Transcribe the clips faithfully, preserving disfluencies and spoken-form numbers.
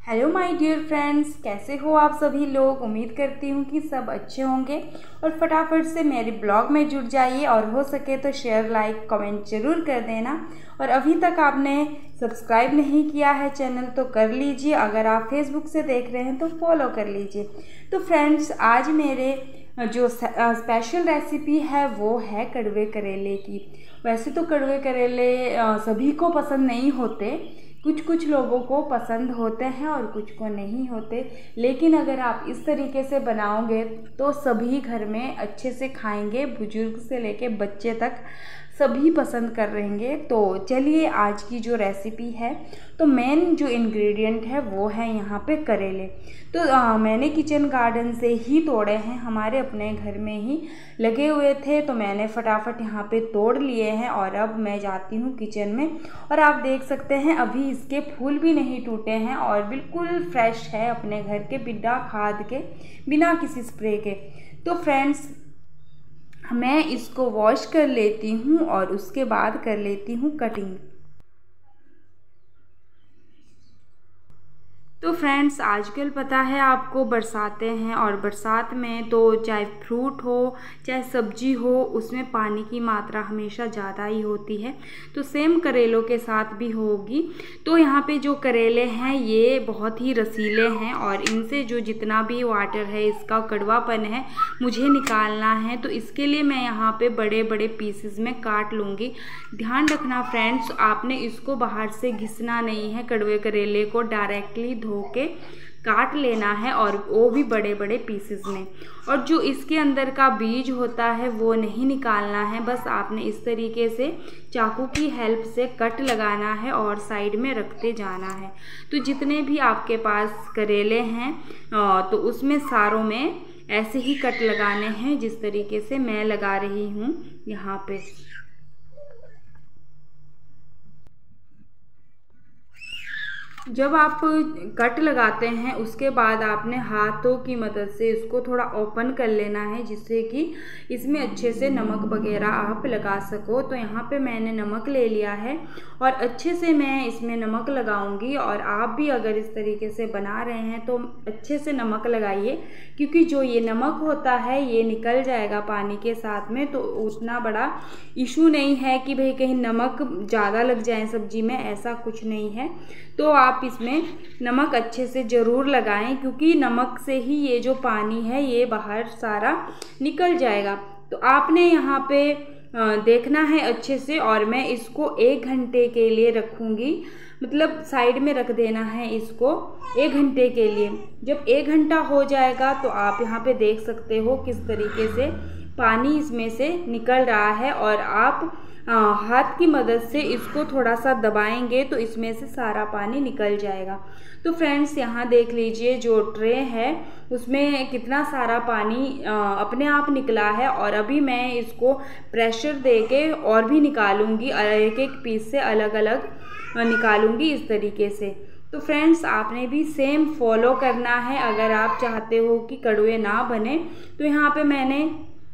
Hello my dear friends, कैसे हो आप सभी लोग। उम्मीद करती हूँ कि सब अच्छे होंगे और फटाफट से मेरे ब्लॉग में जुड़ जाइए और हो सके तो शेयर लाइक कमेंट ज़रूर कर देना। और अभी तक आपने सब्सक्राइब नहीं किया है चैनल तो कर लीजिए, अगर आप फेसबुक से देख रहे हैं तो फॉलो कर लीजिए। तो फ्रेंड्स, आज मेरे जो स्पेशल रेसिपी है वो है कड़वे करेले की। वैसे तो कड़वे करेले सभी को पसंद नहीं होते, कुछ कुछ लोगों को पसंद होते हैं और कुछ को नहीं होते, लेकिन अगर आप इस तरीके से बनाओगे तो सभी घर में अच्छे से खाएंगे, बुजुर्ग से लेके बच्चे तक सभी पसंद कर रहेंगे। तो चलिए, आज की जो रेसिपी है तो मेन जो इंग्रेडिएंट है वो है यहाँ पे करेले। तो आ, मैंने किचन गार्डन से ही तोड़े हैं, हमारे अपने घर में ही लगे हुए थे तो मैंने फटाफट यहाँ पे तोड़ लिए हैं। और अब मैं जाती हूँ किचन में और आप देख सकते हैं अभी इसके फूल भी नहीं टूटे हैं और बिल्कुल फ्रेश है, अपने घर के, बिना खाद के, बिना किसी स्प्रे के। तो फ्रेंड्स, मैं इसको वॉश कर लेती हूँ और उसके बाद कर लेती हूँ कटिंग। तो फ्रेंड्स, आजकल पता है आपको बरसातें हैं और बरसात में तो चाहे फ्रूट हो चाहे सब्जी हो उसमें पानी की मात्रा हमेशा ज़्यादा ही होती है। तो सेम करेलों के साथ भी होगी। तो यहाँ पे जो करेले हैं ये बहुत ही रसीले हैं और इनसे जो जितना भी वाटर है, इसका कड़वापन है, मुझे निकालना है। तो इसके लिए मैं यहाँ पे बड़े बड़े पीसेस में काट लूँगी। ध्यान रखना फ्रेंड्स, आपने इसको बाहर से घिसना नहीं है, कड़वे करेले को डायरेक्टली धो के काट लेना है और वो भी बड़े बड़े पीसेस में। और जो इसके अंदर का बीज होता है वो नहीं निकालना है, बस आपने इस तरीके से चाकू की हेल्प से कट लगाना है और साइड में रखते जाना है। तो जितने भी आपके पास करेले हैं तो उसमें सारों में ऐसे ही कट लगाने हैं जिस तरीके से मैं लगा रही हूँ यहाँ पे। जब आप कट लगाते हैं उसके बाद आपने हाथों की मदद से इसको थोड़ा ओपन कर लेना है जिससे कि इसमें अच्छे से नमक वगैरह आप लगा सको। तो यहाँ पे मैंने नमक ले लिया है और अच्छे से मैं इसमें नमक लगाऊंगी। और आप भी अगर इस तरीके से बना रहे हैं तो अच्छे से नमक लगाइए, क्योंकि जो ये नमक होता है ये निकल जाएगा पानी के साथ में। तो उतना बड़ा इशू नहीं है कि भाई कहीं नमक ज़्यादा लग जाए सब्जी में, ऐसा कुछ नहीं है। तो आप इसमें नमक अच्छे से ज़रूर लगाएं, क्योंकि नमक से ही ये जो पानी है ये बाहर सारा निकल जाएगा। तो आपने यहाँ पे देखना है अच्छे से। और मैं इसको एक घंटे के लिए रखूँगी, मतलब साइड में रख देना है इसको एक घंटे के लिए। जब एक घंटा हो जाएगा तो आप यहाँ पे देख सकते हो किस तरीके से पानी इसमें से निकल रहा है। और आप आ, हाथ की मदद से इसको थोड़ा सा दबाएंगे तो इसमें से सारा पानी निकल जाएगा। तो फ्रेंड्स, यहाँ देख लीजिए जो ट्रे है उसमें कितना सारा पानी आ, अपने आप निकला है। और अभी मैं इसको प्रेशर देके और भी निकालूंगी, एक एक पीस से अलग अलग निकालूंगी इस तरीके से। तो फ्रेंड्स, आपने भी सेम फॉलो करना है अगर आप चाहते हो कि कड़वे ना बने। तो यहाँ पे मैंने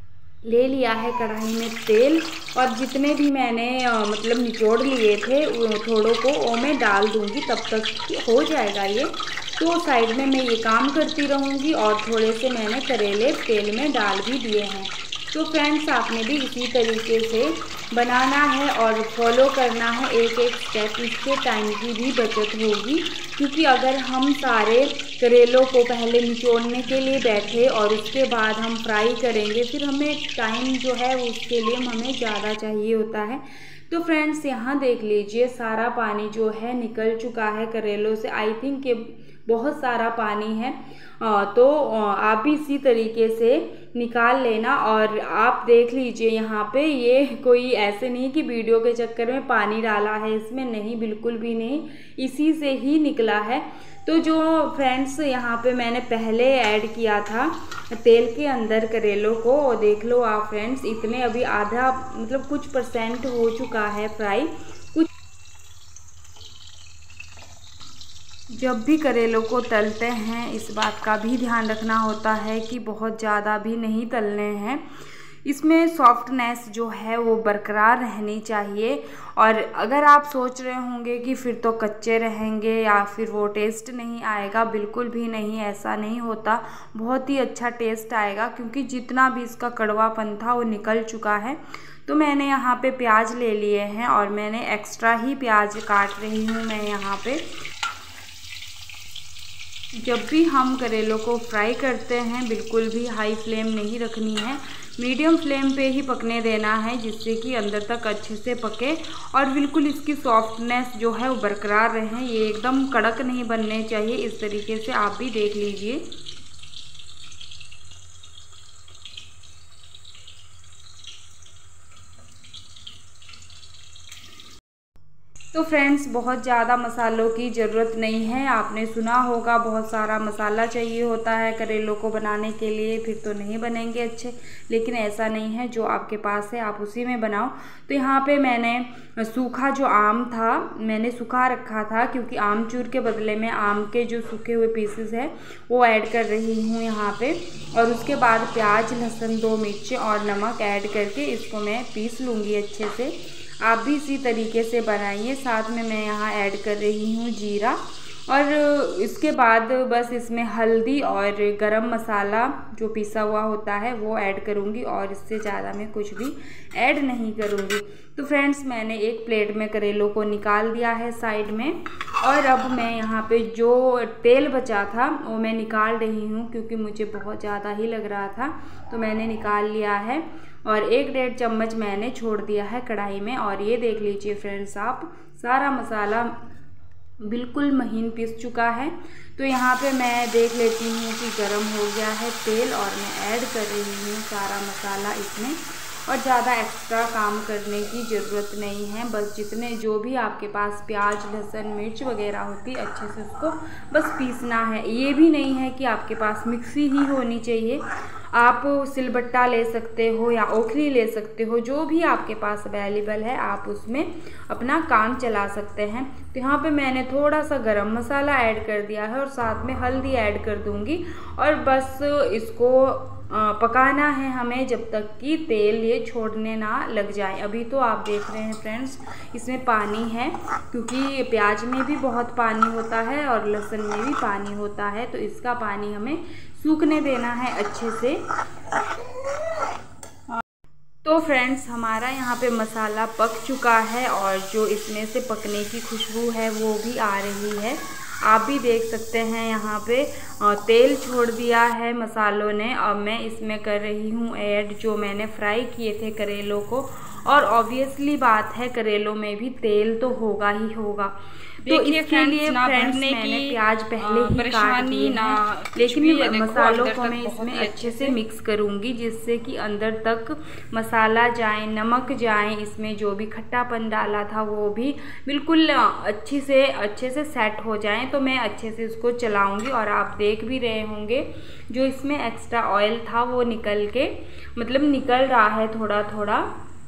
ले लिया है कढ़ाई में तेल और जितने भी मैंने मतलब निचोड़ लिए थे थोड़ों को वो मैं डाल दूंगी, तब तक हो जाएगा ये। तो साइड में मैं ये काम करती रहूँगी और थोड़े से मैंने करेले तेल में डाल भी दिए हैं। तो फ्रेंड्स, आपने भी इसी तरीके से बनाना है और फॉलो करना है एक एक स्टेप, इससे टाइम की भी बचत होगी। क्योंकि अगर हम सारे करेलों को पहले निचोड़ने के लिए बैठे और उसके बाद हम फ्राई करेंगे, फिर हमें टाइम जो है उसके लिए हमें ज़्यादा चाहिए होता है। तो फ्रेंड्स, यहाँ देख लीजिए सारा पानी जो है निकल चुका है करेलों से। आई थिंक कि बहुत सारा पानी है, तो आप भी इसी तरीके से निकाल लेना। और आप देख लीजिए यहाँ पे ये कोई ऐसे नहीं कि वीडियो के चक्कर में पानी डाला है इसमें, नहीं, बिल्कुल भी नहीं, इसी से ही निकला है। तो जो फ्रेंड्स यहाँ पे मैंने पहले ऐड किया था तेल के अंदर करेलों को, देख लो आप फ्रेंड्स, इतने अभी आधा मतलब कुछ परसेंट हो चुका है फ्राई। कुछ जब भी करेलों को तलते हैं इस बात का भी ध्यान रखना होता है कि बहुत ज़्यादा भी नहीं तलने हैं, इसमें सॉफ्टनेस जो है वो बरकरार रहनी चाहिए। और अगर आप सोच रहे होंगे कि फिर तो कच्चे रहेंगे या फिर वो टेस्ट नहीं आएगा, बिल्कुल भी नहीं, ऐसा नहीं होता। बहुत ही अच्छा टेस्ट आएगा, क्योंकि जितना भी इसका कड़वापन था वो निकल चुका है। तो मैंने यहाँ पे प्याज ले लिए हैं और मैंने एक्स्ट्रा ही प्याज काट रही हूँ मैं यहाँ पे। जब भी हम करेलों को फ्राई करते हैं बिल्कुल भी हाई फ्लेम नहीं रखनी है, मीडियम फ्लेम पे ही पकने देना है, जिससे कि अंदर तक अच्छे से पके और बिल्कुल इसकी सॉफ्टनेस जो है वो बरकरार रहे। ये एकदम कड़क नहीं बनने चाहिए, इस तरीके से आप भी देख लीजिए। तो फ्रेंड्स, बहुत ज़्यादा मसालों की ज़रूरत नहीं है। आपने सुना होगा बहुत सारा मसाला चाहिए होता है करेलों को बनाने के लिए, फिर तो नहीं बनेंगे अच्छे, लेकिन ऐसा नहीं है। जो आपके पास है आप उसी में बनाओ। तो यहाँ पे मैंने सूखा जो आम था मैंने सुखा रखा था, क्योंकि आमचूर के बदले में आम के जो सूखे हुए पीसेस है वो ऐड कर रही हूँ यहाँ पे। और उसके बाद प्याज, लहसुन, दो मिर्च और नमक ऐड करके इसको मैं पीस लूँगी अच्छे से। आप भी इसी तरीके से बनाइए। साथ में मैं यहाँ ऐड कर रही हूँ जीरा, और इसके बाद बस इसमें हल्दी और गरम मसाला जो पिसा हुआ होता है वो ऐड करूँगी, और इससे ज़्यादा मैं कुछ भी ऐड नहीं करूँगी। तो फ्रेंड्स, मैंने एक प्लेट में करेलों को निकाल दिया है साइड में, और अब मैं यहाँ पे जो तेल बचा था वो मैं निकाल रही हूँ, क्योंकि मुझे बहुत ज़्यादा ही लग रहा था, तो मैंने निकाल लिया है। और एक डेढ़ चम्मच मैंने छोड़ दिया है कढ़ाई में। और ये देख लीजिए फ्रेंड्स, आप सारा मसाला बिल्कुल महीन पीस चुका है। तो यहाँ पे मैं देख लेती हूँ कि गरम हो गया है तेल, और मैं ऐड कर रही हूँ सारा मसाला इसमें। और ज़्यादा एक्स्ट्रा काम करने की ज़रूरत नहीं है, बस जितने जो भी आपके पास प्याज, लहसुन, मिर्च वगैरह होती है अच्छे से उसको बस पीसना है। ये भी नहीं है कि आपके पास मिक्सी ही होनी चाहिए, आप सिलबट्टा ले सकते हो या ओखली ले सकते हो, जो भी आपके पास अवेलेबल है आप उसमें अपना काम चला सकते हैं। तो यहाँ पे मैंने थोड़ा सा गरम मसाला ऐड कर दिया है और साथ में हल्दी ऐड कर दूँगी, और बस इसको पकाना है हमें जब तक कि तेल ये छोड़ने ना लग जाए। अभी तो आप देख रहे हैं फ्रेंड्स, इसमें पानी है, क्योंकि प्याज में भी बहुत पानी होता है और लहसुन में भी पानी होता है, तो इसका पानी हमें सूखने देना है अच्छे से। तो फ्रेंड्स, हमारा यहाँ पे मसाला पक चुका है, और जो इसमें से पकने की खुशबू है वो भी आ रही है। आप भी देख सकते हैं यहाँ पे तेल छोड़ दिया है मसालों ने। अब मैं इसमें कर रही हूँ ऐड जो मैंने फ्राई किए थे करेलों को, और ऑब्वियसली बात है करेलों में भी तेल तो होगा ही होगा। तो इसके लिए फ्रेंड्स मैंने प्याज पहले ही काट दी ना, लेकिन मसालों को मैं इसमें अच्छे से मिक्स करूँगी, जिससे कि अंदर तक मसाला जाए, नमक जाए, इसमें जो भी खट्टापन डाला था वो भी बिल्कुल अच्छी से अच्छे से सेट हो जाए। तो मैं अच्छे से इसको चलाऊँगी, और आप देख भी रहे होंगे जो इसमें एक्स्ट्रा ऑयल था वो निकल के मतलब निकल रहा है थोड़ा थोड़ा।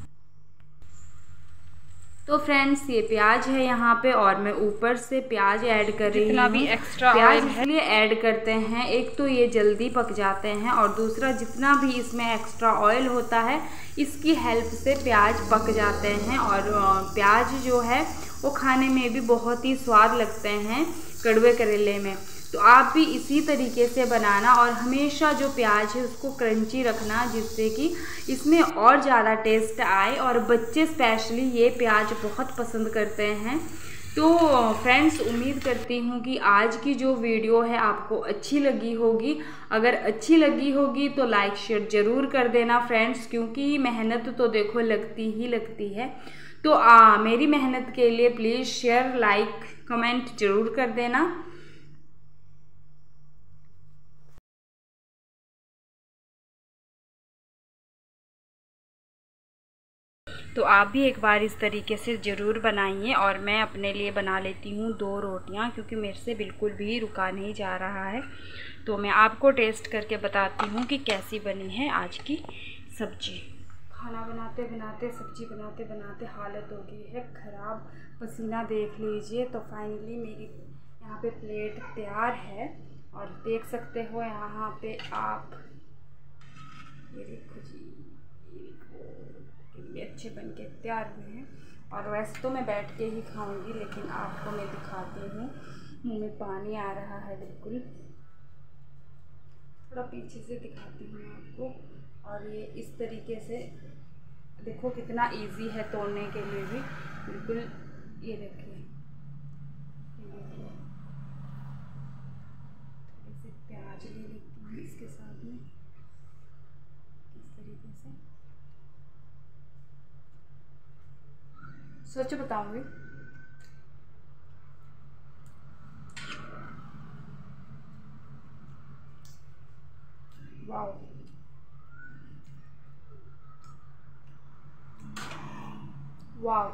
तो फ्रेंड्स, ये प्याज है यहाँ पे, और मैं ऊपर से प्याज ऐड कर रही हूँ। जितना भी एक्स्ट्रा प्याज इसलिए ऐड करते हैं, एक तो ये जल्दी पक जाते हैं, और दूसरा जितना भी इसमें एक्स्ट्रा ऑयल होता है इसकी हेल्प से प्याज पक जाते हैं। और प्याज जो है वो खाने में भी बहुत ही स्वाद लगते हैं कड़वे करेले में। तो आप भी इसी तरीके से बनाना, और हमेशा जो प्याज है उसको क्रंची रखना, जिससे कि इसमें और ज़्यादा टेस्ट आए। और बच्चे स्पेशली ये प्याज बहुत पसंद करते हैं। तो फ्रेंड्स, उम्मीद करती हूँ कि आज की जो वीडियो है आपको अच्छी लगी होगी। अगर अच्छी लगी होगी तो लाइक शेयर ज़रूर कर देना फ्रेंड्स, क्योंकि मेहनत तो देखो लगती ही लगती है। तो आ, मेरी मेहनत के लिए प्लीज़ शेयर, लाइक, कमेंट ज़रूर कर देना। तो आप भी एक बार इस तरीके से ज़रूर बनाइए। और मैं अपने लिए बना लेती हूँ दो रोटियाँ, क्योंकि मेरे से बिल्कुल भी रुका नहीं जा रहा है। तो मैं आपको टेस्ट करके बताती हूँ कि कैसी बनी है आज की सब्ज़ी। खाना बनाते बनाते, सब्ज़ी बनाते बनाते हालत हो गई है ख़राब, पसीना देख लीजिए। तो फाइनली मेरी यहाँ पे प्लेट तैयार है, और देख सकते हो यहाँ पे आप, ये देखो जी, ये अच्छे बन के तैयार हुए हैं। और वैसे तो मैं बैठ के ही खाऊंगी, लेकिन आपको मैं दिखाती हूँ। मुँह में पानी आ रहा है बिल्कुल, थोड़ा पीछे से दिखाती हूँ आपको। और ये इस तरीके से देखो कितना इजी है तोड़ने के लिए भी, बिल्कुल। ये देखिए, ऐसे प्याज ले लेती हूँ इसके साथ में, इस तरीके से। सच बताऊंगी, वाओ, वाओ,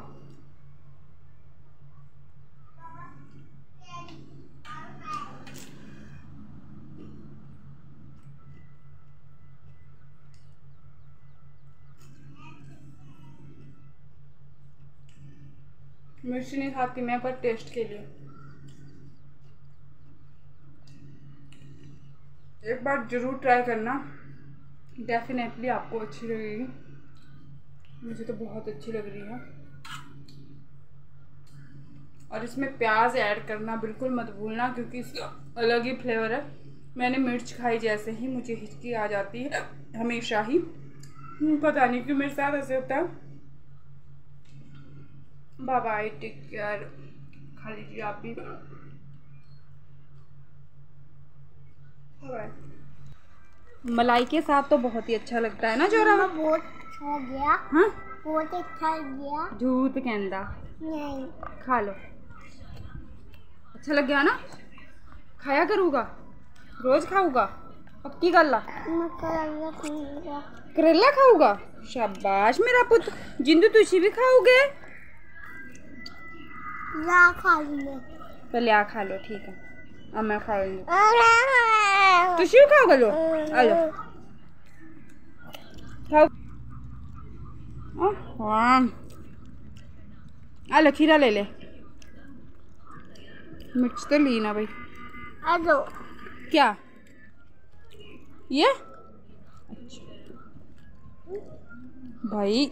मिर्ची नहीं खाती मैं, पर टेस्ट के लिए एक बार ज़रूर ट्राई करना, डेफिनेटली आपको अच्छी लगेगी। मुझे तो बहुत अच्छी लग रही है। और इसमें प्याज ऐड करना बिल्कुल मत भूलना, क्योंकि इसका अलग ही फ्लेवर है। मैंने मिर्च खाई जैसे ही मुझे हिचकी आ जाती है हमेशा ही, पता नहीं क्यों मेरे साथ ऐसे होता है। बाय बाय, टेक केयर, खा लीजिए आप भी। मलाई के साथ तो बहुत ही अच्छा लगता है ना जोरा? बहुत अच्छा गया। हाँ, बहुत अच्छा गया। झूठ कहंदा नहीं, खा लो। अच्छा लग गया ना? खाया करूँगा, रोज खाऊंगा। अब की गल आ? मैं करेला खाऊंगा। करेला खाऊंगा? शाबाश मेरा पुत्र। जिंदू तुसी भी खाओगे? ला खा लियो। पहले आ खा लो, ठीक है। अब मैं खाऊंगी। तुसी भी खाओगे? लो आ लो, खाओ। हाँ, आ लो, खीरा ले ले। मिर्च तो ली ना भाई। आ दो। क्या ये? अच्छा भाई,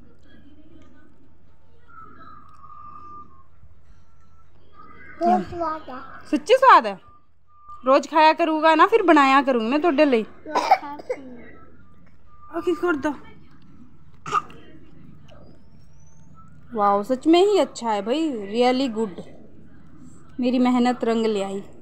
बहुत स्वाद है। सच्ची स्वाद है। रोज खाया करूँगा ना, फिर बनाया करूँगी मैं तोड़े लिए। आखिर कर दो। वाह, सच में ही अच्छा है भाई, रियली गुड। मेरी मेहनत रंग ले आई।